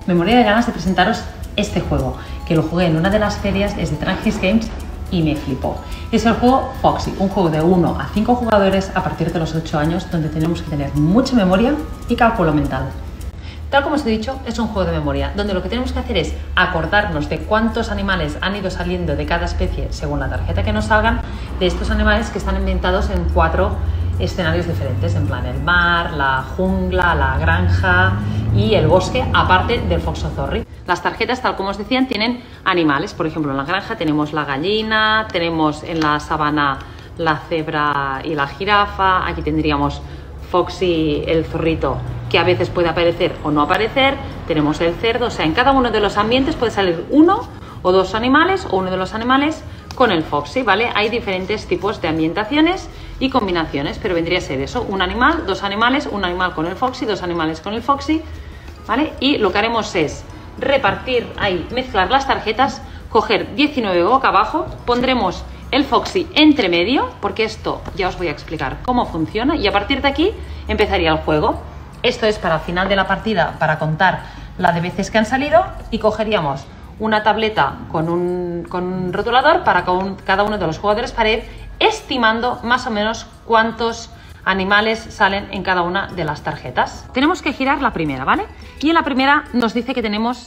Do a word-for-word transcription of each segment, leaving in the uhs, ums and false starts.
Me moría de ganas de presentaros este juego, que lo jugué en una de las ferias, es de Trangis Games y me flipó. Es el juego Foxy, un juego de uno a cinco jugadores a partir de los ocho años, donde tenemos que tener mucha memoria y cálculo mental. Tal como os he dicho, es un juego de memoria, donde lo que tenemos que hacer es acordarnos de cuántos animales han ido saliendo de cada especie según la tarjeta que nos salgan, de estos animales que están ambientados en cuatro escenarios diferentes, en plan el mar, la jungla, la granja y el bosque, aparte del Fox Authority. Las tarjetas, tal como os decían, tienen animales. Por ejemplo, en la granja tenemos la gallina, tenemos en la sabana la cebra y la jirafa, aquí tendríamos Foxy, el zorrito, que a veces puede aparecer o no aparecer, tenemos el cerdo, o sea, en cada uno de los ambientes puede salir uno o dos animales o uno de los animales con el Foxy, ¿vale? Hay diferentes tipos de ambientaciones y combinaciones, pero vendría a ser eso, un animal, dos animales, un animal con el Foxy, dos animales con el Foxy, ¿vale? Y lo que haremos es repartir ahí, mezclar las tarjetas, coger diecinueve boca abajo, pondremos el Foxy entre medio, porque esto ya os voy a explicar cómo funciona, y a partir de aquí empezaría el juego. Esto es para el final de la partida, para contar la de veces que han salido, y cogeríamos una tableta con un, con un rotulador para con cada uno de los jugadores para ir estimando más o menos cuántos animales salen en cada una de las tarjetas. Tenemos que girar la primera, ¿vale? Y en la primera nos dice que tenemos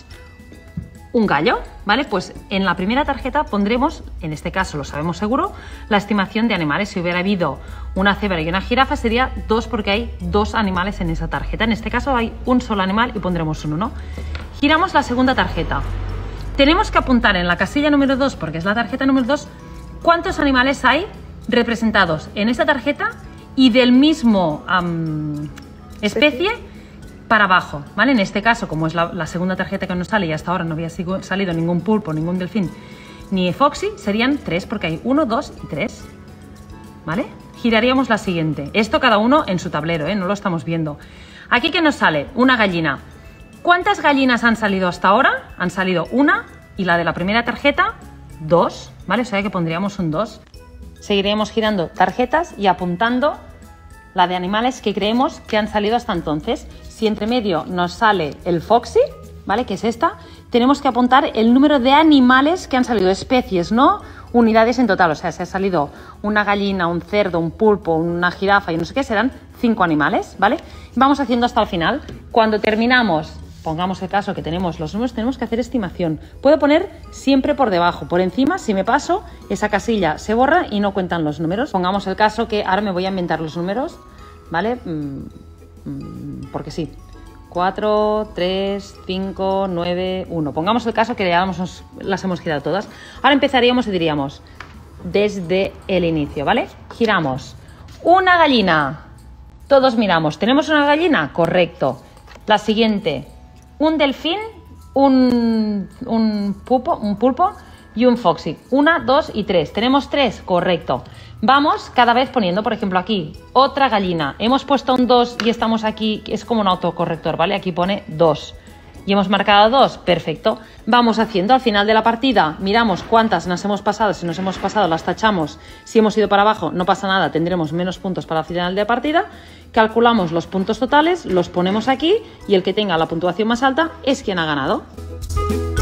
un gallo, ¿vale? Pues en la primera tarjeta pondremos, en este caso lo sabemos seguro, la estimación de animales. Si hubiera habido una cebra y una jirafa sería dos, porque hay dos animales en esa tarjeta. En este caso hay un solo animal y pondremos un uno. Giramos la segunda tarjeta. Tenemos que apuntar en la casilla número dos, porque es la tarjeta número dos, cuántos animales hay representados en esta tarjeta y del mismo um, especie para abajo, ¿vale? En este caso, como es la, la segunda tarjeta que nos sale y hasta ahora no había sido, salido ningún pulpo, ningún delfín, ni Foxy, serían tres, porque hay uno, dos y tres, ¿vale? Giraríamos la siguiente. Esto cada uno en su tablero, ¿eh? No lo estamos viendo. Aquí que nos sale una gallina. ¿Cuántas gallinas han salido hasta ahora? Han salido una, y la de la primera tarjeta, dos, ¿vale? O sea que pondríamos un dos. Seguiríamos girando tarjetas y apuntando la de animales que creemos que han salido hasta entonces. Si entre medio nos sale el Foxy, ¿vale? Que es esta, tenemos que apuntar el número de animales que han salido, especies, no unidades en total. O sea, si ha salido una gallina, un cerdo, un pulpo, una jirafa y no sé qué, serán cinco animales, ¿vale? Vamos haciendo hasta el final. Cuando terminamos, pongamos el caso que tenemos los números, tenemos que hacer estimación. Puedo poner siempre por debajo, por encima, si me paso, esa casilla se borra y no cuentan los números. Pongamos el caso que ahora me voy a inventar los números, ¿vale? Mm, mm, porque sí. cuatro, tres, cinco, nueve, uno. Pongamos el caso que ya hemos, las hemos girado todas. Ahora empezaríamos y diríamos desde el inicio, ¿vale? Giramos. Una gallina. Todos miramos. ¿Tenemos una gallina? Correcto. La siguiente. Un delfín, un, un, pulpo, un pulpo y un Foxy. Una, dos y tres. ¿Tenemos tres? Correcto. Vamos cada vez poniendo, por ejemplo, aquí, otra gallina. Hemos puesto un dos y estamos aquí, es como un autocorrector, ¿vale? Aquí pone dos. Y hemos marcado dos. Perfecto. Vamos haciendo al final de la partida. Miramos cuántas nos hemos pasado. Si nos hemos pasado, las tachamos. Si hemos ido para abajo, no pasa nada. Tendremos menos puntos para el final de la partida. Calculamos los puntos totales, los ponemos aquí y el que tenga la puntuación más alta es quien ha ganado.